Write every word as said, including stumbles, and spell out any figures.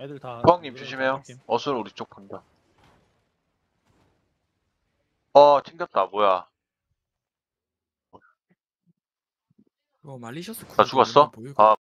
애들 다 포항님 이래서 조심해요. 다 어수로 우리 쪽 본다. 어, 튕겼다. 뭐야. 어 말리셔스 나 죽었어? 보이거든. 아,